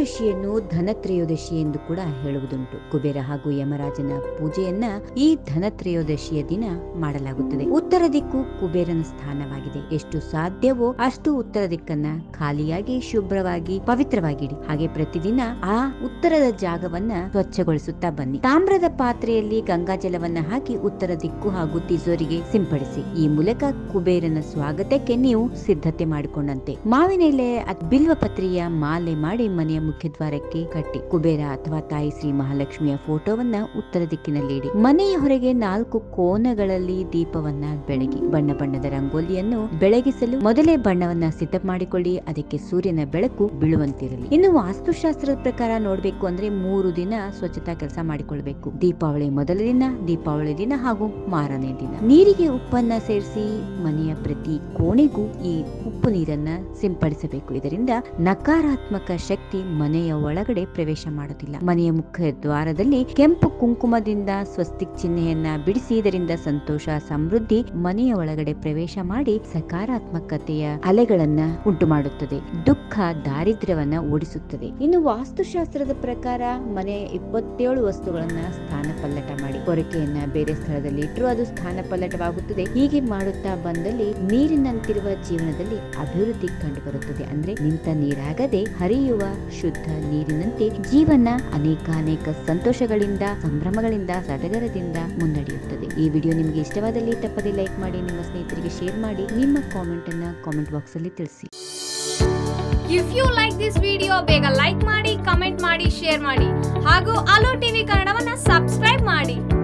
ತ್ರಯೋದಶಿಯನ್ನು ಧನತ್ರಯೋದಶಿ ಎಂದು ಕೂಡ ಹೇಳುವುದುಂಟು. ಕುಬೇರ ಹಾಗೂ ಯಮರಾಜನ ಪೂಜೆಯನ್ನ ಈ ಧನತ್ರಯೋದಶಿಯ ದಿನ ಮಾಡಲಾಗುತ್ತದೆ. ಉತ್ತರ ದಿಕ್ಕು ಕುಬೇರನ ಸ್ಥಾನವಾಗಿದೆ. ಎಷ್ಟು ಸಾಧ್ಯವೋ ಅಷ್ಟು ಉತ್ತರ ದಿಕ್ಕನ್ನ ಖಾಲಿಯಾಗಿ ಶುಭ್ರವಾಗಿ ಪವಿತ್ರವಾಗಿಡಿ. ಹಾಗೆ ಪ್ರತಿದಿನ ಆ ಉತ್ತರದ ಜಾಗವನ್ನ ಸ್ವಚ್ಛಗೊಳಿಸುತ್ತಾ ಬನ್ನಿ. ತಾಮ್ರದ ಪಾತ್ರೆಯಲ್ಲಿ ಗಂಗಾಜಲವನ್ನ ಹಾಕಿ ಉತ್ತರ ದಿಕ್ಕು ಹಾಗೂ ತಿಜೋರಿಗೆ ಸಿಂಪಡಿಸಿ. ಈ ಮೂಲಕ ಕುಬೇರನ ಸ್ವಾಗತಕ್ಕೆ ನೀವು ಸಿದ್ಧತೆ ಮಾಡಿಕೊಂಡಂತೆ. ಮಾವಿನ ಎಲೆ ಬಿಲ್ವ ಪತ್ರೆಯ ಮಾಲೆ ಮಾಡಿ ಮನೆಯ ಮುಖ್ಯದ್ವಾರಕ್ಕೆ ಕಟ್ಟಿ ಕುಬೇರ ಅಥವಾ ತಾಯಿ ಶ್ರೀ ಮಹಾಲಕ್ಷ್ಮಿಯ ಫೋಟೋವನ್ನ ಉತ್ತರ ದಿಕ್ಕಿನಲ್ಲಿ ಇಡಿ. ಮನೆಯ ಹೊರಗೆ 4 ಕೋನಗಳಲ್ಲಿ ದೀಪವನ್ನ ಬೆಳಗಿ ಬಣ್ಣ ಬಣ್ಣದ ರಂಗೋಲಿಯನ್ನು ಬೆಳಗಿಸಲು ಮೊದಲೇ ಬಣ್ಣವನ್ನ ಸಿದ್ಧ ಮಾಡಿಕೊಳ್ಳಿ. ಅದಕ್ಕೆ ಸೂರ್ಯನ ಬೆಳಕು ಬೀಳುವಂತಿರಲಿ. ಇನ್ನು ವಾಸ್ತುಶಾಸ್ತ್ರದ ಪ್ರಕಾರ ನೋಡ್ಬೇಕು ಅಂದ್ರೆ 3 ದಿನ ಸ್ವಚ್ಛತಾ ಕೆಲಸ ಮಾಡಿಕೊಳ್ಬೇಕು. ದೀಪಾವಳಿ ಮೊದಲ ದಿನ, ದೀಪಾವಳಿ ದಿನ ಹಾಗೂ ಮಾರನೇ ದಿನ. ನೀರಿಗೆ ಉಪ್ಪನ್ನ ಸೇರಿಸಿ ಮನೆಯ ಪ್ರತಿ ಕೋಣೆಗೂ ಈ ಉಪ್ಪು ನೀರನ್ನ ಸಿಂಪಡಿಸಬೇಕು. ಇದರಿಂದ ನಕಾರಾತ್ಮಕ ಶಕ್ತಿ ಮನೆಯ ಒಳಗಡೆ ಪ್ರವೇಶ ಮಾಡುತ್ತಿಲ್ಲ. ಮನೆಯ ಮುಖ್ಯ ದ್ವಾರದಲ್ಲಿ ಕೆಂಪು ಕುಂಕುಮದಿಂದ ಸ್ವಸ್ತಿಕ್ ಚಿಹ್ನೆಯನ್ನ ಬಿಡಿಸಿ ಇದರಿಂದ ಸಂತೋಷ ಸಮೃದ್ಧಿ ಮನೆಯ ಒಳಗಡೆ ಪ್ರವೇಶ ಮಾಡಿ ಸಕಾರಾತ್ಮಕತೆಯ ಅಲೆಗಳನ್ನ ಉಂಟು ಮಾಡುತ್ತದೆ. ದುಃಖ ದಾರಿದ್ರ್ಯವನ್ನ ಓಡಿಸುತ್ತದೆ. ಇನ್ನು ವಾಸ್ತುಶಾಸ್ತ್ರದ ಪ್ರಕಾರ ಮನೆಯ 27 ವಸ್ತುಗಳನ್ನ ಸ್ಥಾನ ಪಲ್ಲಟ ಮಾಡಿ ಪೊರಕೆಯನ್ನ ಬೇರೆ ಸ್ಥಳದಲ್ಲಿ ಇಟ್ಟರು ಅದು ಸ್ಥಾನ ಪಲ್ಲಟವಾಗುತ್ತದೆ. ಹೀಗೆ ಮಾಡುತ್ತಾ ಬಂದಲ್ಲಿ ನೀರಿನಂತಿರುವ ಜೀವನದಲ್ಲಿ ಅಭಿವೃದ್ಧಿ ಕಂಡು ಬರುತ್ತದೆ. ಅಂದ್ರೆ ನಿಂತ ನೀರಾಗದೆ ಹರಿಯುವ ಶುದ್ಧ ನೀರಿನಂತೆ ಜೀವನ ಅನೇಕ ಸಂತೋಷಗಳಿಂದ, ಸಂಭ್ರಮಗಳಿಂದ, ಸಡಗರದಿಂದ ಮುನ್ನಡೆಯುತ್ತದೆ. ಈ ವಿಡಿಯೋ ನಿಮಗೆ ಇಷ್ಟವಾದಲ್ಲಿ ತಪ್ಪದೆ ಲೈಕ್ ಮಾಡಿ, ನಿಮ್ಮ ಸ್ನೇಹಿತರಿಗೆ ಶೇರ್ ಮಾಡಿ, ನಿಮ್ಮ ಕಾಮೆಂಟ್ ಅನ್ನ ಕಾಮೆಂಟ್ ಬಾಕ್ಸ್ ಅಲ್ಲಿ ತಿಳಿಸಿ. If you like this video ಬೇಗ ಲೈಕ್ ಮಾಡಿ, ಕಮೆಂಟ್ ಮಾಡಿ, ಶೇರ್ ಮಾಡಿ ಹಾಗೂ ಅಲೋ ಟಿವಿ ಕನ್ನಡವನ್ನ ಸಬ್ಸ್ಕ್ರೈಬ್ ಮಾಡಿ.